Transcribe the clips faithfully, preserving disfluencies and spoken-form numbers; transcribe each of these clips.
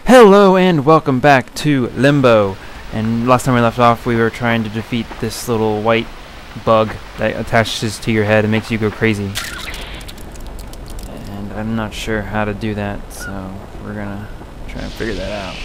Hello and welcome back to Limbo. And last time we left off, we were trying to defeat this little white bug that attaches to your head and makes you go crazy. And I'm not sure how to do that, so we're gonna try and figure that out.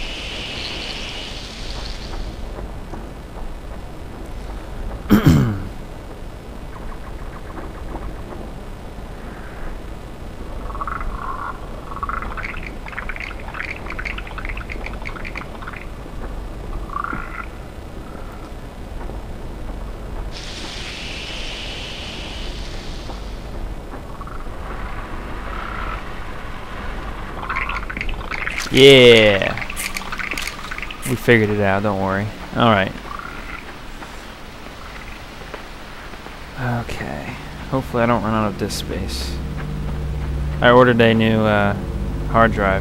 Yeah! We figured it out, don't worry. Alright. Okay. Hopefully I don't run out of disk space. I ordered a new uh, hard drive.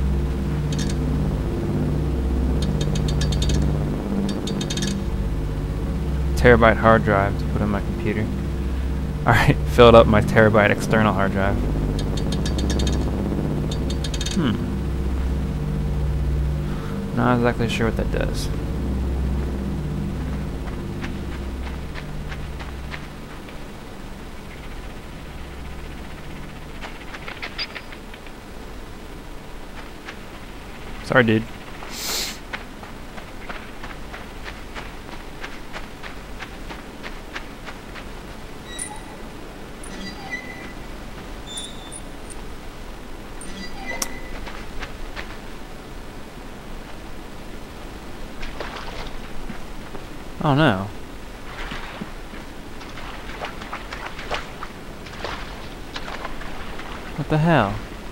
Terabyte hard drive to put in my computer. Alright, filled up my terabyte external hard drive. Hmm. Not exactly sure what that does. Sorry, dude. Oh no. What the hell?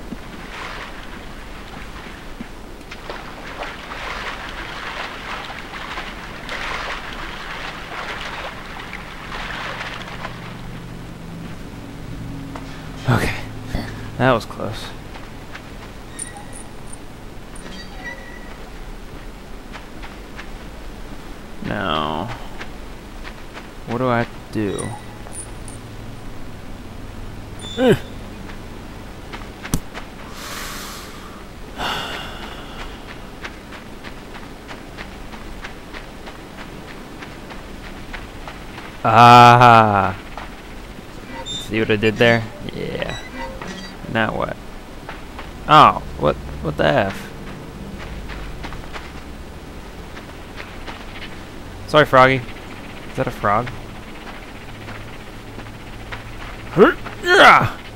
Okay. That was close. Now, what do I have to do? Ugh. Ah! See what I did there? Yeah. Now what? Oh, what? What the F? Sorry, Froggy. Is that a frog? Yeah.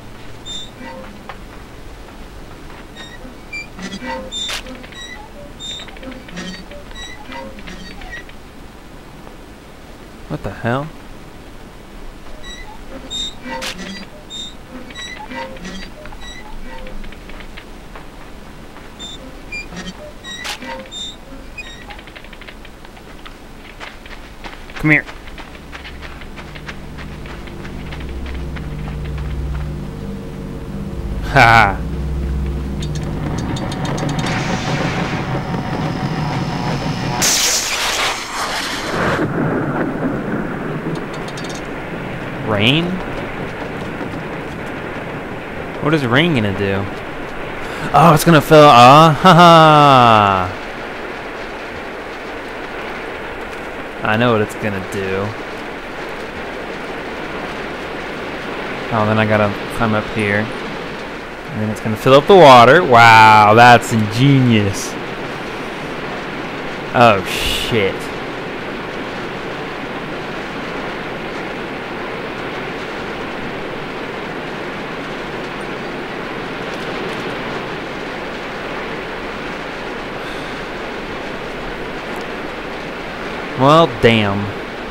What the hell? Come here. Ha. Rain? What is rain gonna do? Oh, it's gonna fill. Ah, ha ha. I know what it's gonna do. Oh, then I gotta climb up here. And then it's gonna fill up the water. Wow, that's ingenious. Oh, shit. Well, damn.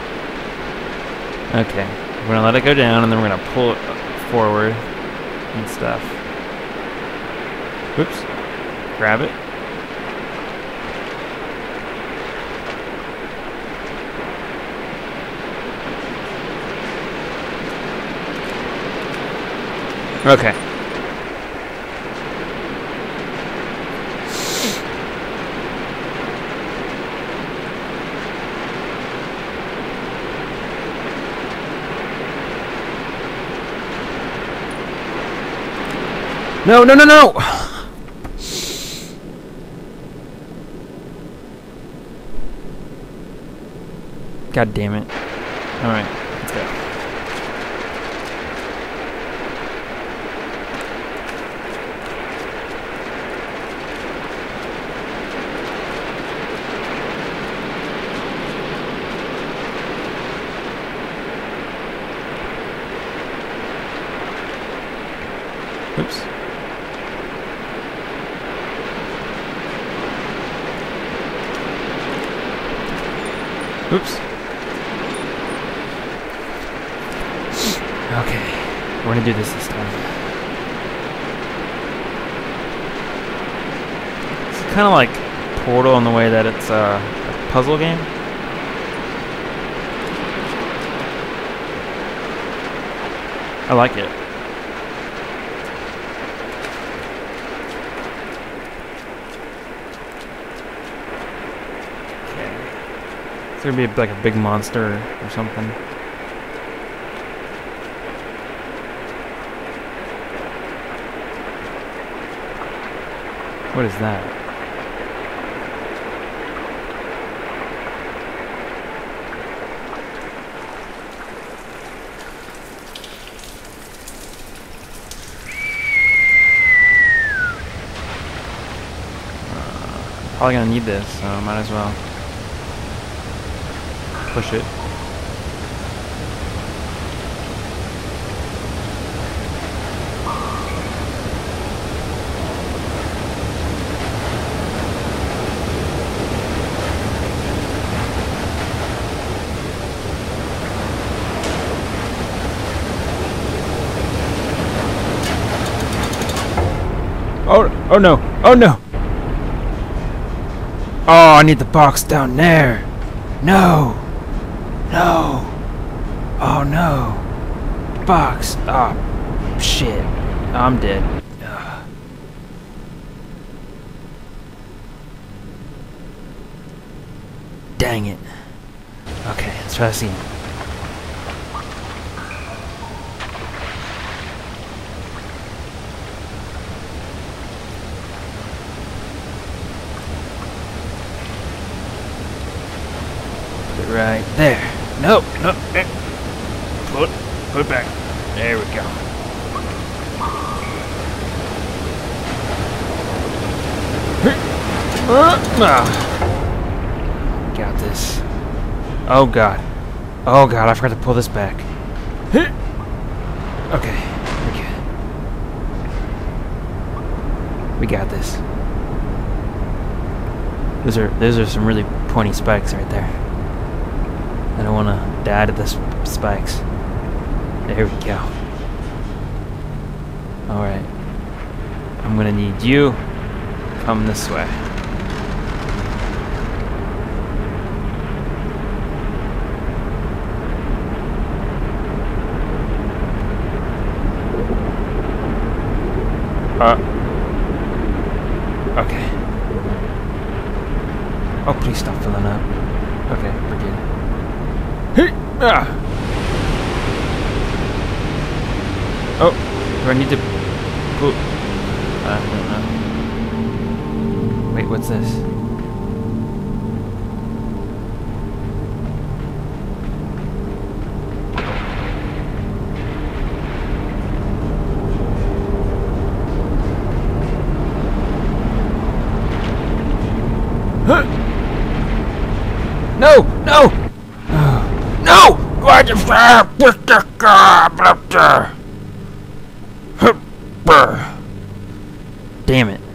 Okay, we're gonna let it go down and then we're gonna pull it forward and stuff. Oops. Grab it. Okay. No, no, no, no! God damn it. Alright, let's go. Oops. Oops. Okay, we're gonna do this this time. It's kind of like Portal in the way that it's uh, a puzzle game. I like it. It's gonna be like a big monster or something. What is that? Uh, probably gonna need this, so I might as well push it. Oh, oh no, oh no! Oh, I need the box down there! No! No! Oh no! Box! Oh, shit. I'm dead. Ugh. Dang it. Okay, let's try this again. Put it right there. No, no, eh. Put, put it back. There we go. Got this. Oh god. Oh god, I forgot to pull this back. Okay, we're good. We got this. Those are those are some really pointy spikes right there. I don't want to die to the sp spikes. There we go. Alright. I'm going to need you. Come this way. Uh. Okay. Oh, please stop filling up. Okay, we're good. Hey! Ah! Oh, do I need to pull? I don't know. Wait, what's this? Huh! No! No! No! Why the fuck with the car up there? Damn it.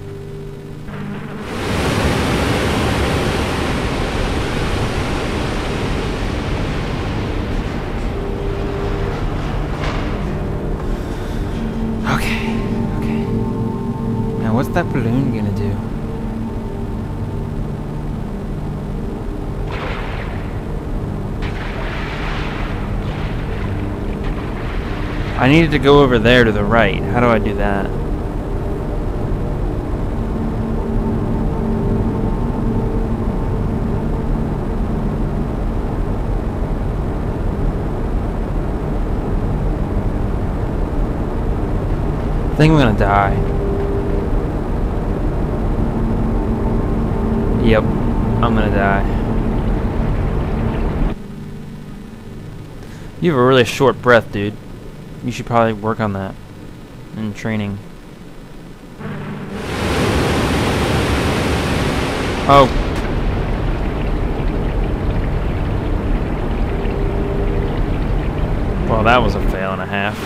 Okay, okay. Now what's that balloon gonna do? I needed to go over there to the right. How do I do that? I think I'm gonna die. Yep, I'm gonna die. You have a really short breath, dude. You should probably work on that in training. Oh. Well, that was a fail and a half.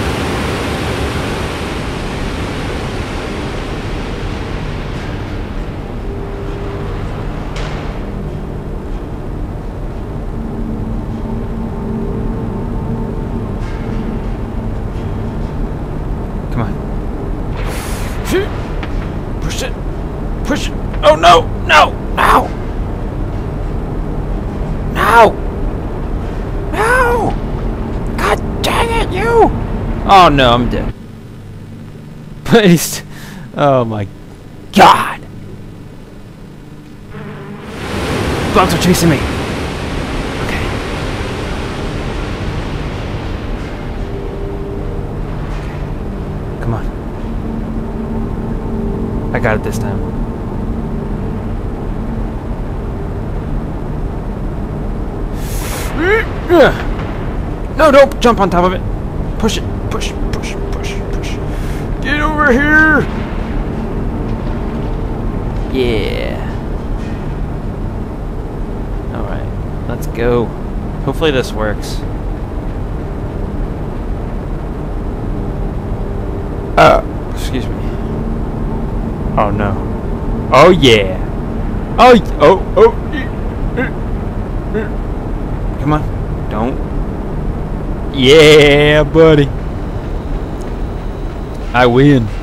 Come on. Push it. Push it. Oh no! No! No! No! No! God dang it, you! Oh no, I'm dead. Please. Oh my God! Bugs are chasing me. Okay. Come on. I got it this time. No, don't jump on top of it. Push it. Push, push, push, push. Get over here. Yeah. Alright. Let's go. Hopefully this works. Uh, excuse me. Oh no. Oh yeah. Oh, oh, oh. Come on. Don't. Yeah, buddy. I win.